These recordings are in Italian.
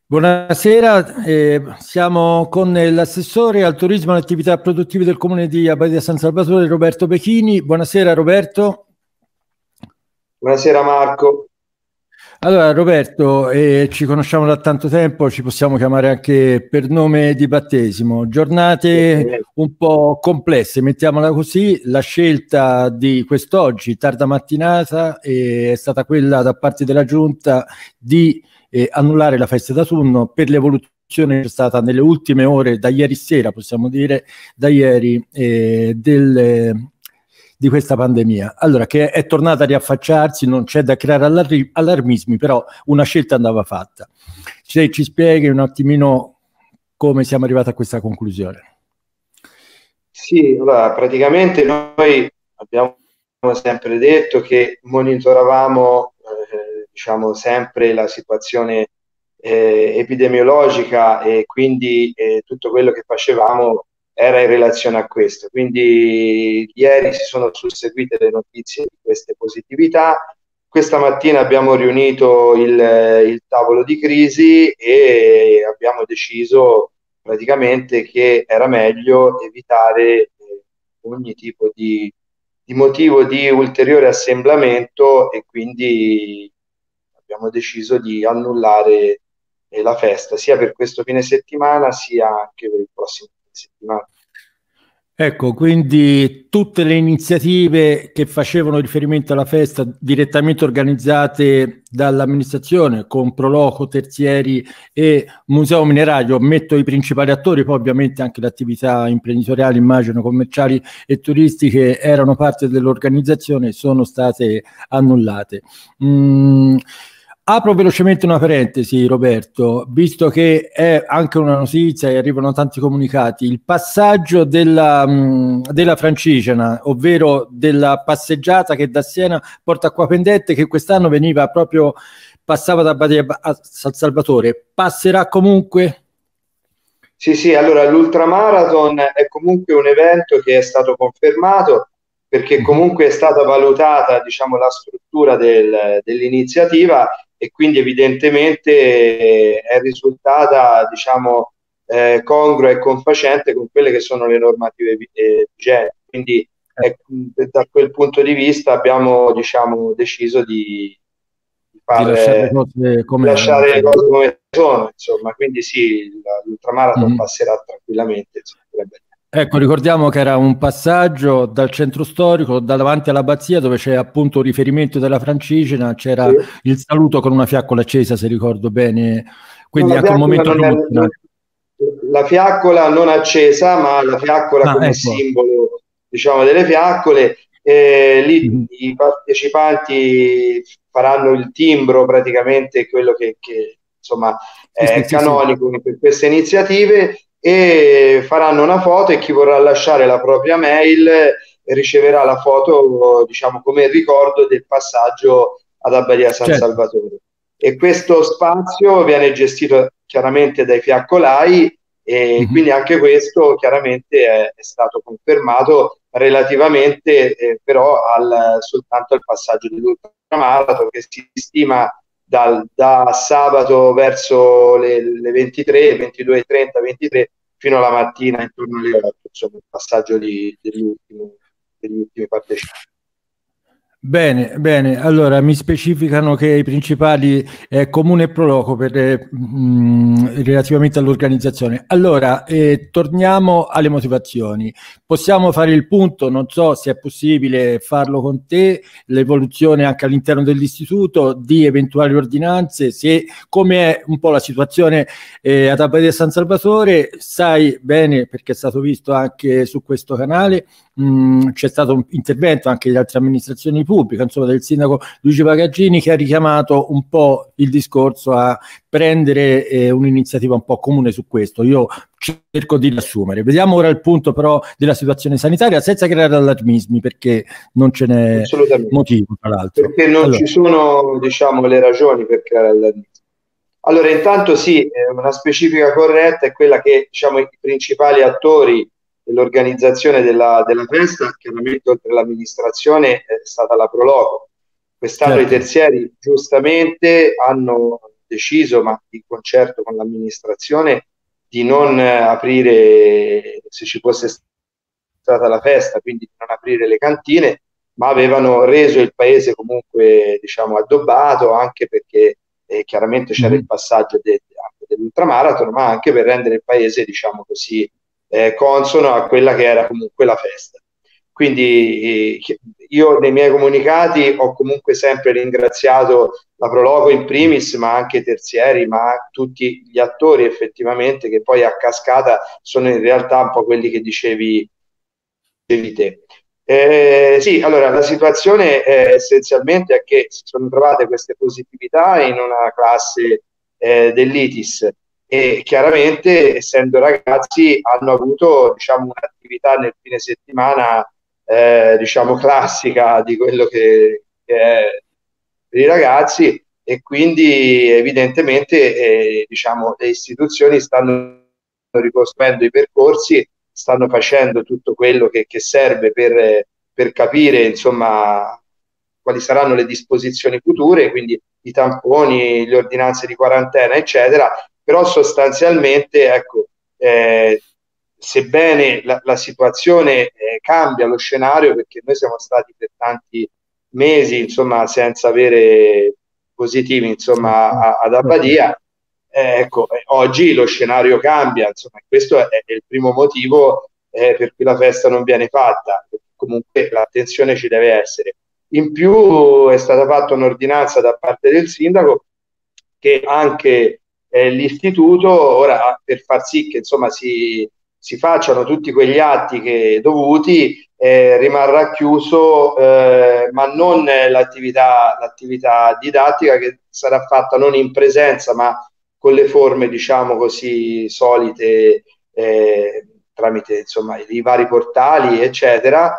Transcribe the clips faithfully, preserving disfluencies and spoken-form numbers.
Buonasera, eh, siamo con l'assessore al turismo e alle attività produttive del comune di Abbadia San Salvatore, Roberto Pechini. Buonasera Roberto. Buonasera Marco. Allora Roberto, eh, ci conosciamo da tanto tempo, ci possiamo chiamare anche per nome di battesimo. Giornate un po' complesse, mettiamola così. La scelta di quest'oggi, tarda mattinata, eh, è stata quella da parte della Giunta di eh, annullare la festa d'autunno per l'evoluzione che c'è stata nelle ultime ore, da ieri sera, possiamo dire, da ieri, eh, del, di questa pandemia. Allora, che è tornata a riaffacciarsi, non c'è da creare allarmi, allarmismi, però una scelta andava fatta. Se ci spieghi un attimino come siamo arrivati a questa conclusione. Sì, allora, praticamente noi abbiamo sempre detto che monitoravamo eh, diciamo sempre la situazione eh, epidemiologica e quindi eh, tutto quello che facevamo era in relazione a questo. Quindi ieri si sono susseguite le notizie di queste positività. Questa mattina abbiamo riunito il, il tavolo di crisi e abbiamo deciso praticamente che era meglio evitare eh, ogni tipo di, di motivo di ulteriore assemblamento e quindi abbiamo deciso di annullare eh, la festa sia per questo fine settimana sia anche per il prossimo fine settimana. Ecco, quindi tutte le iniziative che facevano riferimento alla festa direttamente organizzate dall'amministrazione con Proloco, Terzieri e Museo Minerario, metto i principali attori, poi ovviamente anche le attività imprenditoriali, immagino commerciali e turistiche erano parte dell'organizzazione, sono state annullate. Mm. Apro velocemente una parentesi, Roberto, visto che è anche una notizia e arrivano tanti comunicati, il passaggio della, mh, della Francigena, ovvero della passeggiata che da Siena porta a Acquapendente, che quest'anno veniva proprio, passava da Badia a San Salvatore, passerà comunque? Sì, sì, allora l'ultramarathon è comunque un evento che è stato confermato perché comunque è stata valutata, diciamo, la struttura del, dell'iniziativa e quindi evidentemente è risultata, diciamo, eh, congrua e confacente con quelle che sono le normative eh, vigenti. Quindi eh, da quel punto di vista abbiamo, diciamo, deciso di, di, far, Di lasciare le cose come lasciare le cose come sono, insomma. Quindi sì, l'ultramarathon mm-hmm. passerà tranquillamente. Insomma. Ecco, ricordiamo che era un passaggio dal centro storico, da davanti all'abbazia, dove c'è appunto un riferimento della Francigena, c'era sì. il saluto con una fiaccola accesa, se ricordo bene, quindi no, anche un momento promozionale. La fiaccola non accesa, ma la fiaccola ah, come ecco. simbolo, diciamo, delle fiaccole. Eh, lì mm-hmm. i partecipanti faranno il timbro, praticamente quello che, che insomma è sì, sì, canonico sì. per queste iniziative, e faranno una foto e chi vorrà lasciare la propria mail riceverà la foto, diciamo, come ricordo del passaggio ad Abbadia San certo. Salvatore. E questo spazio viene gestito chiaramente dai fiaccolai e mm-hmm. quindi anche questo chiaramente è, è stato confermato relativamente eh, però al, soltanto al passaggio dell'ultramarathon che si stima dal, da sabato verso le, le ventitré, ventidue e trenta, ventitré fino alla mattina intorno alle otto, insomma il passaggio di, degli, ultimi, degli ultimi partecipanti. Bene, bene, allora mi specificano che i principali è Comune e Proloco per, eh, mh, relativamente all'organizzazione. Allora, eh, torniamo alle motivazioni. Possiamo fare il punto, non so se è possibile farlo con te, l'evoluzione anche all'interno dell'istituto di eventuali ordinanze, se come è un po' la situazione eh, ad Abbadia San Salvatore, sai bene perché è stato visto anche su questo canale, mh, c'è stato un intervento anche di altre amministrazioni pubbliche, insomma del sindaco Luigi Pagaggini, che ha richiamato un po' il discorso a prendere eh, un'iniziativa un po' comune su questo. Io cerco di riassumere. Vediamo ora il punto però della situazione sanitaria senza creare allarmismi, perché non ce n'è motivo, tra l'altro. Perché non allora. ci sono, diciamo, le ragioni per creare allarmismi. Allora, intanto sì, una specifica corretta è quella che, diciamo, i principali attori dell'organizzazione della, della festa, chiaramente oltre all'amministrazione, è stata la Proloco. Quest'anno certo. i terzieri giustamente hanno deciso, ma di concerto con l'amministrazione, di non aprire, se ci fosse stata la festa, quindi di non aprire le cantine, ma avevano reso il paese comunque, diciamo, addobbato, anche perché eh, chiaramente c'era Mhm. il passaggio de, dell'ultramarathon, ma anche per rendere il paese, diciamo così, eh, consono a quella che era comunque la festa. Quindi eh, io nei miei comunicati ho comunque sempre ringraziato la Proloco in primis, ma anche i terzieri, ma tutti gli attori effettivamente, che poi a cascata sono in realtà un po' quelli che dicevi, dicevi te. Eh, sì, allora la situazione eh, essenzialmente è che si sono trovate queste positività in una classe eh, dell'I T I S, e chiaramente, essendo ragazzi, hanno avuto, diciamo, un'attività nel fine settimana eh, diciamo classica di quello che, che è per i ragazzi, e quindi evidentemente eh, diciamo, le istituzioni stanno ricostruendo i percorsi, stanno facendo tutto quello che, che serve per, per capire, insomma, quali saranno le disposizioni future, quindi i tamponi, le ordinanze di quarantena, eccetera. Però sostanzialmente, ecco, eh, sebbene la, la situazione eh, cambia lo scenario, perché noi siamo stati per tanti mesi, insomma, senza avere positivi, insomma, a, ad Abbadia, eh, ecco, eh, oggi lo scenario cambia, insomma, questo è, è il primo motivo eh, per cui la festa non viene fatta. Comunque l'attenzione ci deve essere. In più è stata fatta un'ordinanza da parte del sindaco che anche eh, l'istituto, ora, per far sì che insomma si, si facciano tutti quegli atti che dovuti, eh, rimarrà chiuso, eh, ma non l'attività, l'attività didattica, che sarà fatta non in presenza, ma con le forme, diciamo così, solite, eh, tramite insomma i vari portali, eccetera.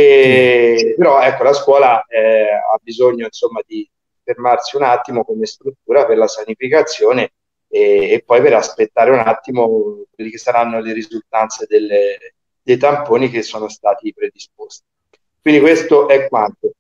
E, sì. Però ecco, la scuola eh, ha bisogno, insomma, di fermarsi un attimo come struttura per la sanificazione, e, e poi per aspettare un attimo quelle che saranno le risultanze delle, dei tamponi che sono stati predisposti. Quindi questo è quanto.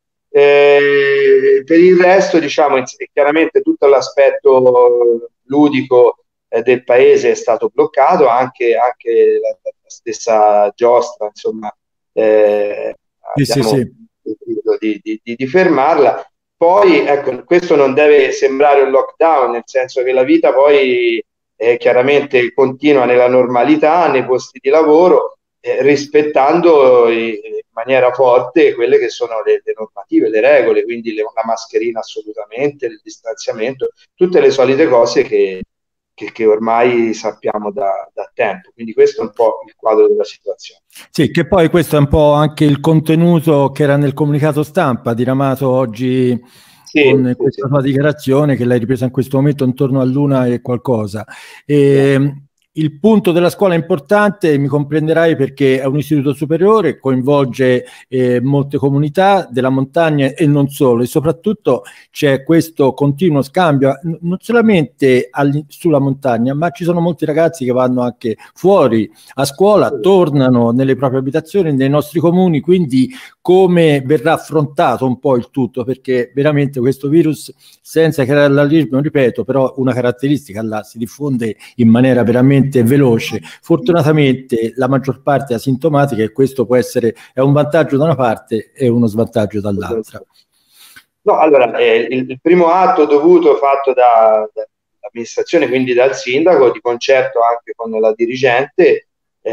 Eh, per il resto, diciamo, chiaramente tutto l'aspetto ludico eh, del paese è stato bloccato, anche, anche la, la stessa giostra, insomma, eh, Sì, sì, abbiamo sì. deciso di, di, di, di fermarla. Poi, ecco, questo non deve sembrare un lockdown, nel senso che la vita poi eh, chiaramente continua nella normalità, nei posti di lavoro, eh, rispettando in maniera forte quelle che sono le, le normative, le regole, quindi le, la mascherina assolutamente, il distanziamento, tutte le solite cose che, che, che ormai sappiamo da, da tempo. Quindi questo è un po' il quadro della situazione. Sì, che poi questo è un po' anche il contenuto che era nel comunicato stampa diramato oggi, sì, con sì, questa sua sì. dichiarazione che l'hai ripresa in questo momento intorno all'una e qualcosa. E, sì. Il punto della scuola è importante, mi comprenderai, perché è un istituto superiore, coinvolge eh, molte comunità della montagna e non solo, e soprattutto c'è questo continuo scambio non solamente sulla montagna, ma ci sono molti ragazzi che vanno anche fuori a scuola, tornano nelle proprie abitazioni, nei nostri comuni, quindi come verrà affrontato un po' il tutto, perché veramente questo virus, senza creare allarmismo, ripeto, però una caratteristica là, si diffonde in maniera veramente veloce. Fortunatamente la maggior parte è asintomatica, e questo può essere è un vantaggio da una parte e uno svantaggio dall'altra. No, allora, eh, il, il primo atto dovuto fatto da, dall'amministrazione, quindi dal sindaco, di concerto anche con la dirigente,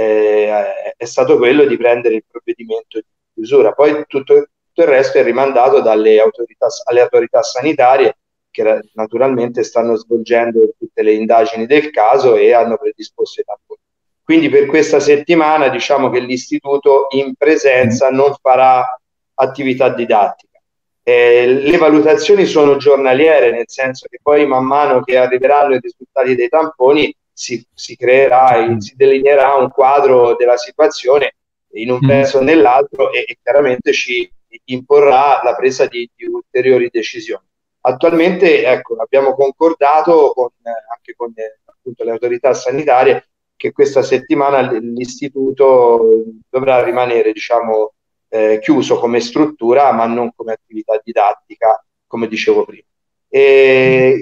eh, è stato quello di prendere il provvedimento di chiusura. Poi tutto, tutto il resto è rimandato dalle autorità, alle autorità sanitarie, che naturalmente stanno svolgendo tutte le indagini del caso e hanno predisposto i tamponi. Quindi per questa settimana diciamo che l'istituto in presenza non farà attività didattica. Eh, le valutazioni sono giornaliere, nel senso che poi man mano che arriveranno i risultati dei tamponi si, si creerà, si delineerà un quadro della situazione in un verso o nell'altro, e, e chiaramente ci imporrà la presa di, di ulteriori decisioni. Attualmente, ecco, abbiamo concordato con, anche con eh, appunto, le autorità sanitarie, che questa settimana l'istituto dovrà rimanere, diciamo, eh, chiuso come struttura, ma non come attività didattica, come dicevo prima. E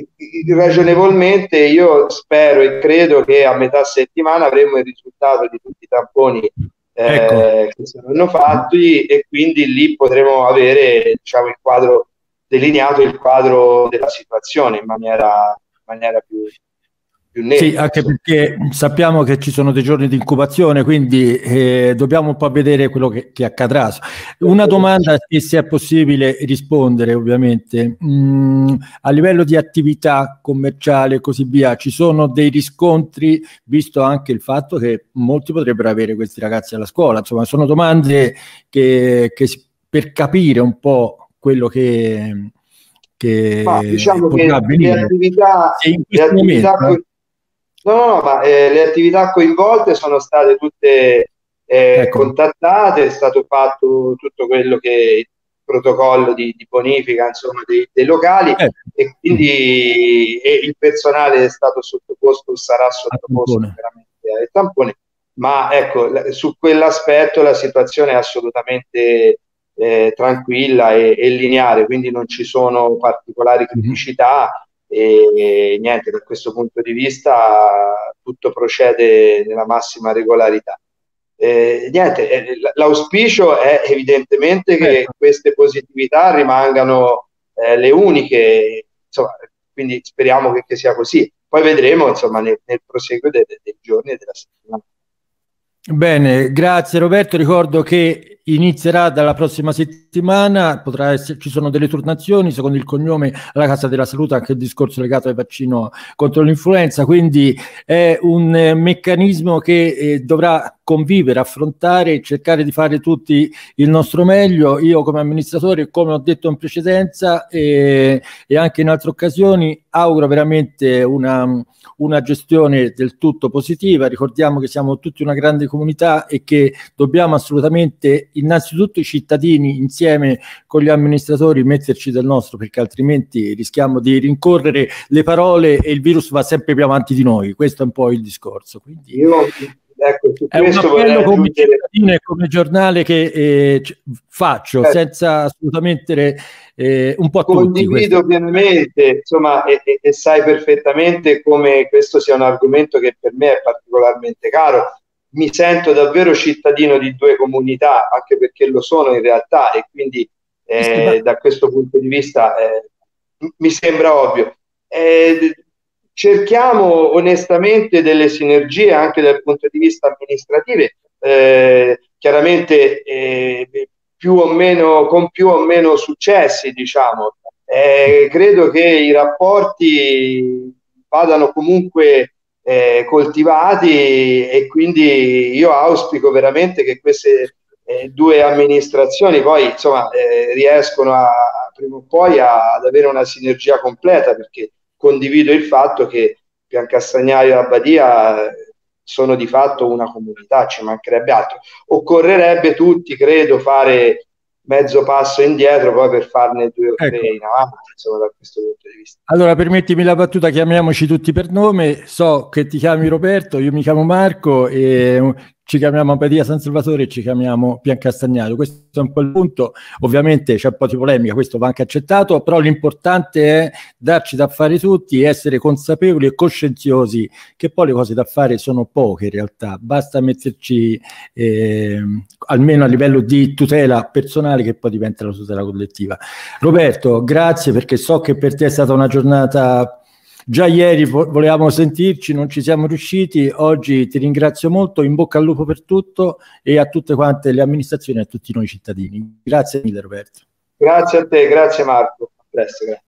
ragionevolmente io spero e credo che a metà settimana avremo il risultato di tutti i tamponi eh, ecco. che saranno fatti, e quindi lì potremo avere, diciamo, il quadro delineato, il quadro della situazione in maniera, in maniera più, più netta. Sì, anche perché sappiamo che ci sono dei giorni di incubazione, quindi eh, dobbiamo un po' vedere quello che, che accadrà. Una domanda, se è possibile rispondere, ovviamente. Mm, a livello di attività commerciale e così via, ci sono dei riscontri, visto anche il fatto che molti potrebbero avere questi ragazzi alla scuola. Insomma, sono domande che, che per capire un po' quello che, che ma diciamo potrà che avvenire. le attività, in le attività momento, no, no, no, ma eh, le attività coinvolte sono state tutte eh, ecco. contattate, è stato fatto tutto quello che è il protocollo di, di bonifica, insomma, dei, dei locali, eh. e quindi e il personale è stato sottoposto, sarà sottoposto veramente al tampone, ma ecco, su quell'aspetto la situazione è assolutamente eh, tranquilla e, e lineare, quindi non ci sono particolari criticità. Mm-hmm. E, e niente, da questo punto di vista tutto procede nella massima regolarità. Eh, niente, eh, l'auspicio è evidentemente che ecco. queste positività rimangano eh, le uniche, insomma, quindi speriamo che, che sia così. Poi vedremo, insomma, nel, nel proseguo dei, dei giorni e della settimana. Bene, grazie Roberto. Ricordo che inizierà dalla prossima settimana, potrà essere, ci sono delle turnazioni secondo il cognome alla Casa della Salute, anche il discorso legato al vaccino contro l'influenza, quindi è un eh, meccanismo che eh, dovrà convivere, affrontare e cercare di fare tutti il nostro meglio. Io come amministratore, come ho detto in precedenza eh, e anche in altre occasioni, auguro veramente una, una gestione del tutto positiva. Ricordiamo che siamo tutti una grande comunità e che dobbiamo assolutamente, innanzitutto i cittadini insieme con gli amministratori, metterci del nostro, perché altrimenti rischiamo di rincorrere le parole e il virus va sempre più avanti di noi. Questo è un po' il discorso. Quindi io, ecco, su è un appello come cittadino e come giornale che eh, faccio, eh, senza assolutamente eh, un po' a condivido tutti pienamente, insomma, e, e, e sai perfettamente come questo sia un argomento che per me è particolarmente caro. Mi sento davvero cittadino di due comunità, anche perché lo sono in realtà, e quindi eh, sì, da questo punto di vista eh, mi sembra ovvio. Eh, cerchiamo onestamente delle sinergie anche dal punto di vista amministrativo, eh, chiaramente eh, più o meno, con più o meno successi, diciamo. Eh, credo che i rapporti vadano comunque Eh, coltivati, e quindi io auspico veramente che queste eh, due amministrazioni poi insomma eh, riescono a, prima o poi a, ad avere una sinergia completa, perché condivido il fatto che Piancastagnaio e Abbadia sono di fatto una comunità, ci mancherebbe altro. Occorrerebbe tutti, credo, fare mezzo passo indietro poi per farne due o tre ecco. in avanti, insomma, da questo punto di vista. Allora, permettimi la battuta, chiamiamoci tutti per nome. So che ti chiami Roberto, io mi chiamo Marco e ci chiamiamo Abbadia San Salvatore e ci chiamiamo Piancastagnaio. Questo è un po' il punto. Ovviamente c'è un po' di polemica, questo va anche accettato, però l'importante è darci da fare tutti, essere consapevoli e coscienziosi che poi le cose da fare sono poche in realtà. Basta metterci eh, almeno a livello di tutela personale, che poi diventa la tutela collettiva. Roberto, grazie, perché so che per te è stata una giornata. Già ieri volevamo sentirci, non ci siamo riusciti, oggi ti ringrazio molto, in bocca al lupo per tutto e a tutte quante le amministrazioni e a tutti noi cittadini. Grazie mille Roberto. Grazie a te, grazie Marco. A presto, grazie.